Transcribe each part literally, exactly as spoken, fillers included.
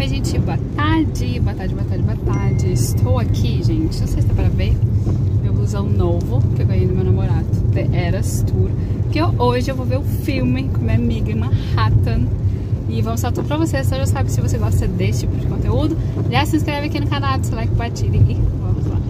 Oi, gente, boa tarde, boa tarde, boa tarde, boa tarde. Estou aqui, gente, não sei se dá pra ver, meu blusão novo que eu ganhei do meu namorado, The Eras Tour. Que eu, hoje eu vou ver o filme com minha amiga em Manhattan. E vamos mostrar tudo pra vocês, então já sabe, se você gosta desse tipo de conteúdo, já se inscreve aqui no canal, deixa o like, compartilha e vamos lá.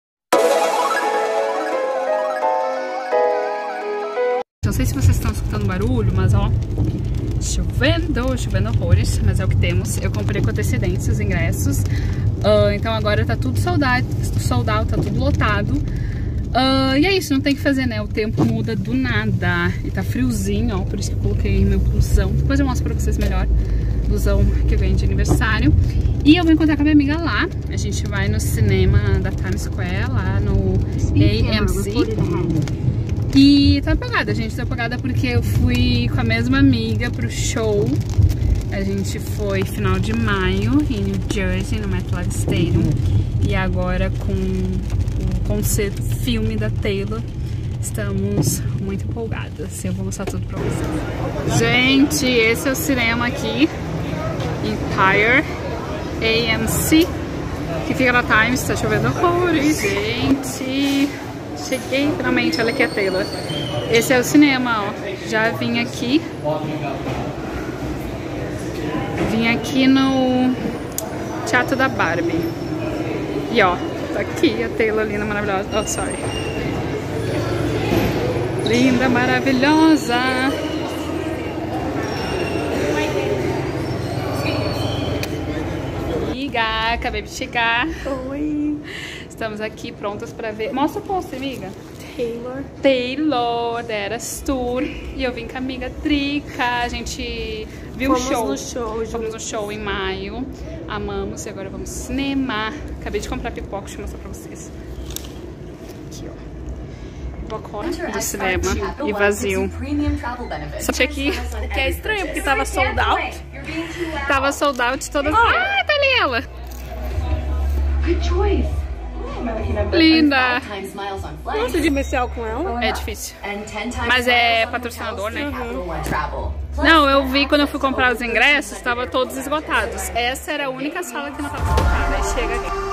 Não sei se vocês estão escutando barulho, mas ó, chovendo, chovendo horrores, mas é o que temos. Eu comprei com antecedência os ingressos, uh, então agora tá tudo sold out, sold out, tá tudo lotado. Uh, e é isso, não tem o que fazer, né? O tempo muda do nada. E tá friozinho, ó, por isso que eu coloquei meu blusão. Depois eu mostro pra vocês melhor. Blusão que eu ganhei de aniversário. E eu vou encontrar com a minha amiga lá. A gente vai no cinema da Times Square, lá no A M C. E tô apagada, gente. Tô apagada porque eu fui com a mesma amiga pro show. A gente foi final de maio em New Jersey, no MetLife Stadium. E agora com o concerto filme da Taylor, estamos muito empolgadas. Eu vou mostrar tudo pra vocês. Gente, esse é o cinema aqui, Empire A M C, que fica na Times. Tá chovendo horrores. Gente, cheguei finalmente. Olha aqui a Taylor. Esse é o cinema, ó. Já vim aqui. Vim aqui no Teatro da Barbie. E ó, tá aqui a Taylor, linda, maravilhosa. Oh, sorry. Linda, maravilhosa. Amiga, acabei de chegar. Oi. Estamos aqui prontas pra ver. Mostra o pôster, amiga. Taylor. Taylor, The Eras Tour. E eu vim com a amiga Drica. A gente viu o show. Fomos no show. Fomos no show em maio. Amamos e agora vamos ao cinema. Acabei de comprar pipoca, deixa eu mostrar pra vocês. Aqui, ó. Pipocona do cinema e vazio. Só que aqui, que é estranho, porque tava sold out. Tava sold out todas. Ah, tá ali ela. Good choice. Linda! Nossa, de comercial com ela? É difícil. Mas é patrocinador, né? Uhum. Não, eu vi quando eu fui comprar os ingressos, estavam todos esgotados. Essa era a única sala que não estava esgotada. Aí chega aqui.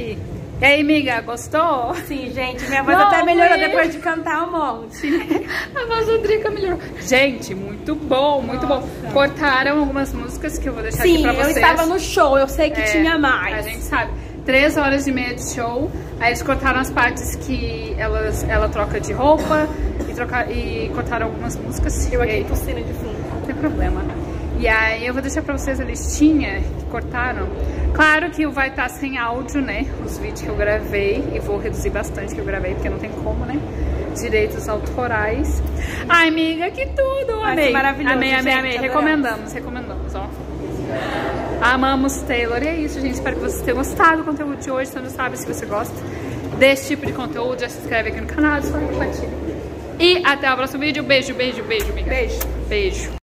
aqui. E aí, amiga, gostou? Sim, gente, minha voz não, até melhorou é. depois de cantar um monte. A voz do Drica melhorou. Gente, muito bom, muito Nossa. bom. Cortaram algumas músicas que eu vou deixar Sim, aqui pra vocês. Sim, eu estava no show, eu sei que é, tinha mais. A gente sabe. Três horas e meia de show. Aí eles cortaram as partes que elas, ela troca de roupa e, troca, e cortaram algumas músicas. Eu aqui tossindo de fundo. Não tem problema. E aí eu vou deixar pra vocês a listinha que cortaram. Claro que vai estar sem áudio, né? Os vídeos que eu gravei. E vou reduzir bastante que eu gravei, porque não tem como, né? Direitos autorais. Ai, amiga, que tudo! Amei, maravilhoso, amei, amei, gente, amei. adoramos. Recomendamos, recomendamos, ó. Amamos Taylor. E é isso, gente. Espero que vocês tenham gostado do conteúdo de hoje. Você não sabe se você gosta desse tipo de conteúdo, já se inscreve aqui no canal, só compartilha. E até o próximo vídeo. Beijo, beijo, beijo, amiga. Beijo. Beijo.